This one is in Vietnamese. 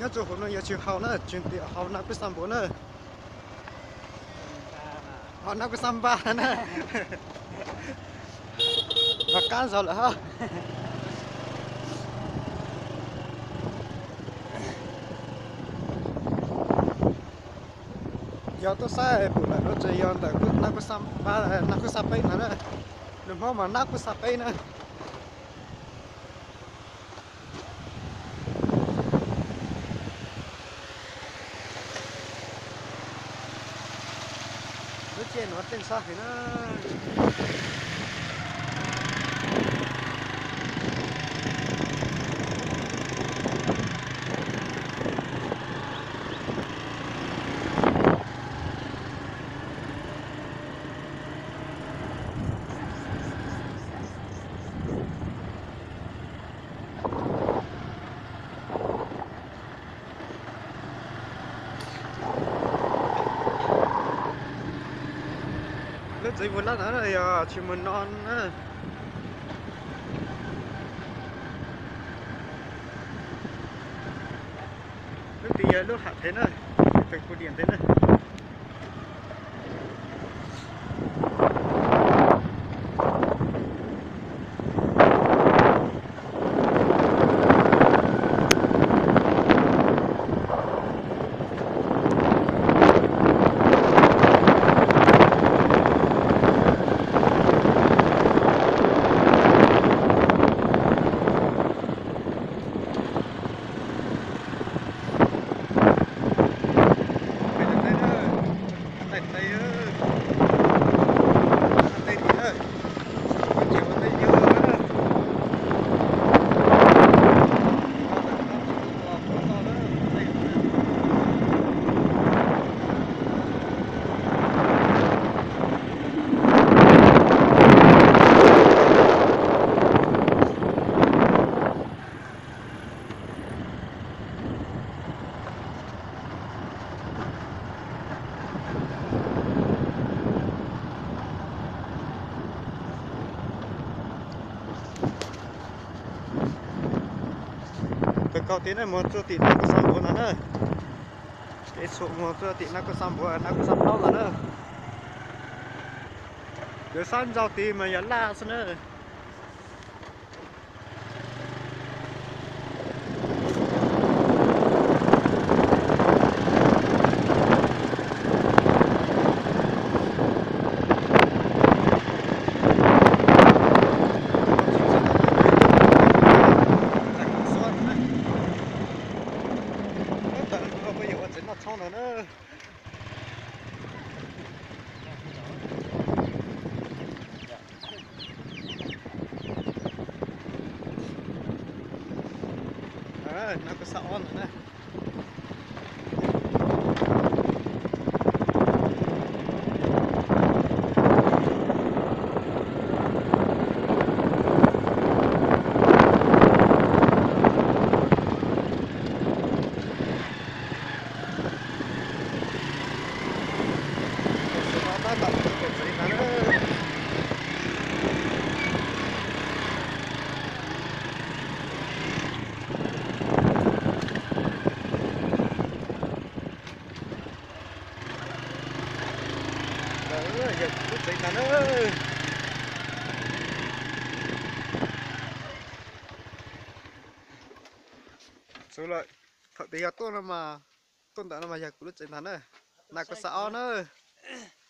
nhớ chỗ hôm nay chiều hậu nữa chuyện tiệu hậu nào cứ xăm bố nữa hậu nào cứ xăm ba nữa và cá rồi là ha giờ tôi sai bữa nay nó chơi giờ là cứ nó cứ xăm ba nó cứ xăm ấy nữa đừng có mà nó cứ xăm ấy nữa nó chơi nó tên sao thì nó lúc gì vừa lát nữa rồi chỉ mình non á lúc thì lúc hạ thế này phải cố điện thế này cái câu tiếng này một chỗ tiếng nó có xăm bố nữa cái số một chỗ tiếng nó có xăm bố nó có xăm tao là nữa cái xăm giàu tiền mà nhắn la xin nữa xong rồi nữa nó có sao on nữa giờ cứ chạy thẳng nữa số lại thật thì tôi là mà tôn tạo là mà giờ cứ chạy thẳng nữa nào có sao nữa